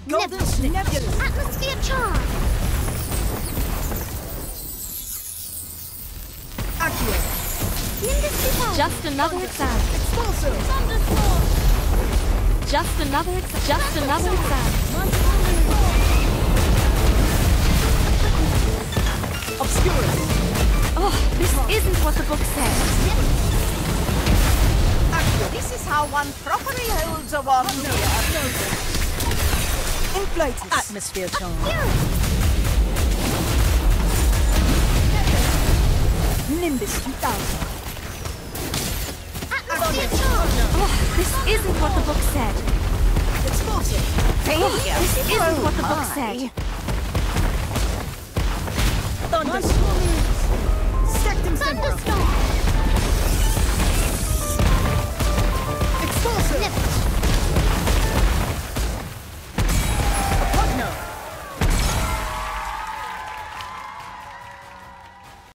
Golden Nebulous. Atmosphere charge. Accio. Nimbus 2000. Just another exam. Expulso. Thunderstorm. Just another exam. Just another exam. Obscurus. Oh, this isn't what the book said. Accio. This is how one properly holds a wand. Inflatus. Atmosphere charge. Nimbus 2000. Atmosphere charge. Oh, this isn't what the book said. Expulso. This isn't what the book said. Thunderstorm. Sectum Sempra. Thunderstorm.